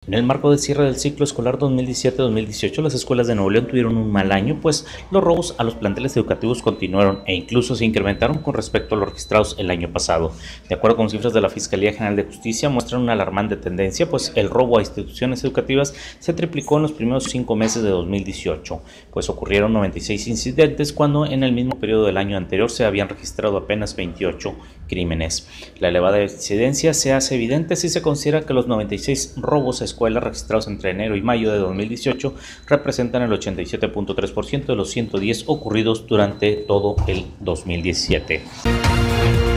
En el marco del cierre del ciclo escolar 2017-2018, las escuelas de Nuevo León tuvieron un mal año, pues los robos a los planteles educativos continuaron e incluso se incrementaron con respecto a los registrados el año pasado. De acuerdo con cifras de la Fiscalía General de Justicia, muestran una alarmante tendencia, pues el robo a instituciones educativas se triplicó en los primeros 5 meses de 2018, pues ocurrieron 96 incidentes cuando en el mismo periodo del año anterior se habían registrado apenas 28 crímenes. La elevada incidencia se hace evidente si se considera que los 96 robos a escuelas registrados entre enero y mayo de 2018 representan el 87.3% de los 110 ocurridos durante todo el 2017.